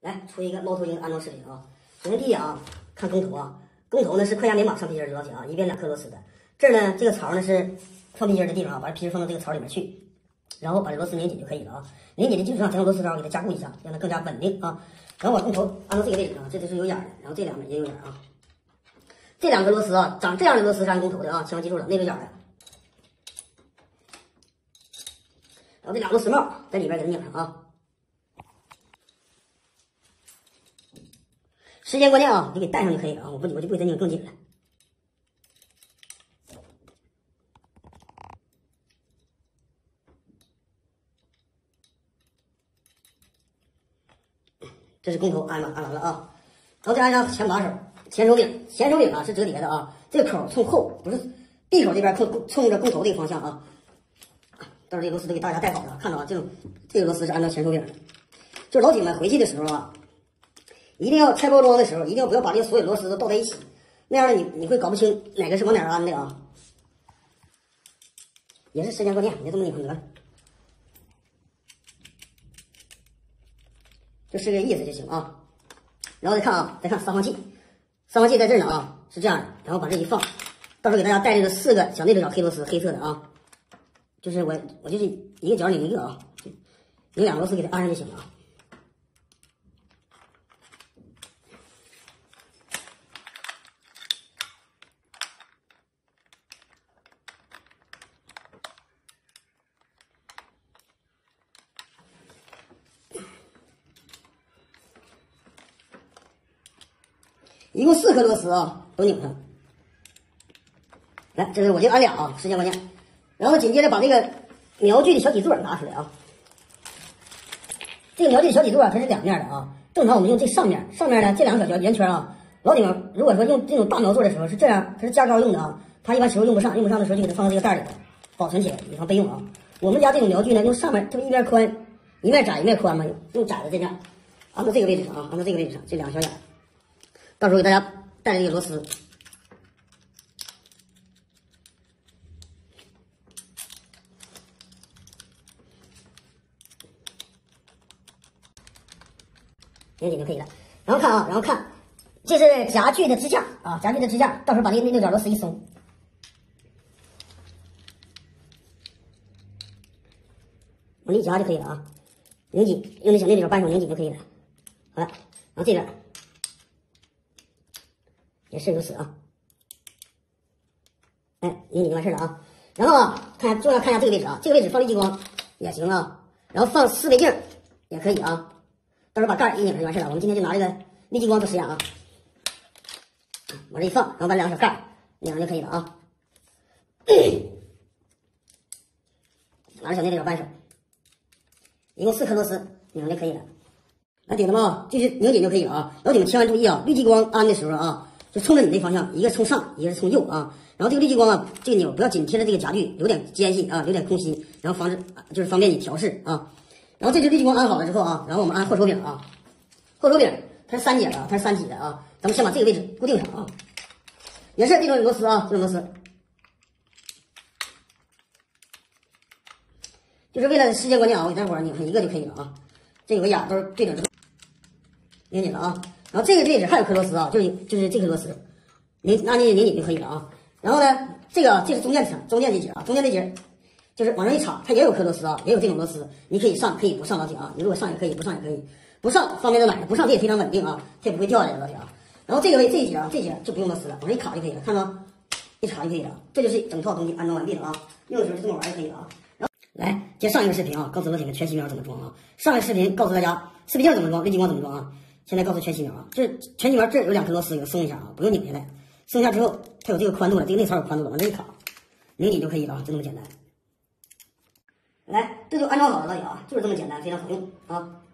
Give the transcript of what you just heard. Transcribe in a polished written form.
来出一个猫头鹰安装视频啊。首先第一啊，看公头啊，公头呢是快压棉绑上皮筋多少钱啊？一边2颗螺丝的。这儿呢这个槽呢是放皮筋的地方啊，把皮筋放到这个槽里面去，然后把这螺丝拧紧就可以了啊。拧紧的基础上，再用螺丝刀给它加固一下，让它更加稳定啊。然后把公头安到这个位置啊，这就是有眼的，然后这两边也有眼啊。这2个螺丝啊，长这样的螺丝是安公头的啊，千万记住了，那个眼的。然后这2个螺丝帽在里边给它拧上啊。时间关键啊，你给带上就可以了啊，我就不给它拧更紧了。这是公头安完了啊，然后再安上前把手、前手柄。前手柄啊是折叠的啊，这个口冲后，不是闭口这边冲着公头这个方向啊。到时候这螺丝都给大家带好了，看到啊，这个螺丝是按照前手柄的。就是老铁们回去的时候啊，一定要拆包装的时候，一定要不要把这个所有螺丝都倒在一起，那样呢你会搞不清哪个是往哪安的啊。也是时间关键，你就这么拧得了，就是这个意思就行啊。然后再看啊，再看撒放器，撒放器在这儿呢啊，是这样的。然后把这一放，到时候给大家带这个4个小内折角黑螺丝，黑色的啊。就是我就是一个角拧一个啊，拧2个螺丝给它安上就行了啊。一共4颗螺丝啊，都拧上。来，这是我就安俩啊，时间关键。然后紧接着把这个瞄具的小底座拿出来啊。这个瞄具的小底座它是2面的啊，正常我们用这上面呢这2个小圆圈啊。老铁们如果说用这种大瞄座的时候是这样，它是加高用的啊，它一般时候用不上的时候就给它放到这个袋里头保存起来，以防备用啊。我们家这种瞄具呢，用上面这不一面宽一面窄一面宽嘛，用窄的这样安到这个位置上啊，安到这个位置上，这2个小眼。到时候给大家带这个螺丝，拧紧就可以了。然后看啊，这是夹具的支架啊，夹具的支架，到时候把那个6角螺丝一松，往里夹就可以了啊，拧紧，用那小内折扳手拧紧就可以了。好了，然后这边也是如此啊，哎，拧紧就完事了啊。然后啊，重要看一下这个位置啊，这个位置放滤激光也行啊，然后放4倍镜也可以啊。到时候把盖一拧上就完事了。我们今天就拿这个滤激光做实验啊，往这一放，然后把2个小盖拧上就可以了啊。拿着小内折角扳手，一共4颗螺丝拧上就可以了。来，铁子们啊，就是拧紧就可以了啊。老铁们千万注意啊，滤激光安的时候啊，就冲着你这方向，一个冲上，一个是冲右啊。然后这个滤激光啊，这个钮不要紧贴着这个夹具，有点间隙啊，有点空隙，然后防止就是方便你调试啊。然后这只滤激光安好了之后啊，然后我们安后手柄啊，后手柄它是3节的，它是3体的啊。咱们先把这个位置固定上啊，也是这种螺丝啊，这种螺丝，就是为了时间关键啊，我给大伙儿拧上一个就可以了啊。这有个眼都是对准之后拧紧了啊。然后这个位置还有颗螺丝啊，就是这颗螺丝，拧紧就可以了啊。然后呢，这是中间这节啊，中间这节就是往上一插，它也有颗螺丝啊，也有这种螺丝，你可以上可以不上老铁啊，你如果上也可以，不上也可以，不上方便在哪儿？不上这也非常稳定啊，它也不会掉下来老铁啊。然后这一节就不用螺丝了，往上一卡就可以了，看到一插就可以了，这就是整套东西安装完毕了啊。用的时候就这么玩就可以了啊。然后来接上一个视频啊，告诉老铁们全息瞄怎么装啊。上个视频告诉大家4倍镜怎么装，滤激光怎么装啊。现在告诉全息瞄啊，这全息瞄这有2颗螺丝，给它松一下啊，不用拧下来，松下之后它有这个宽度了，这个内槽有宽度了，往这一卡，拧紧就可以了啊，就这么简单。来，这就安装好了老铁啊，就是这么简单，非常好用啊。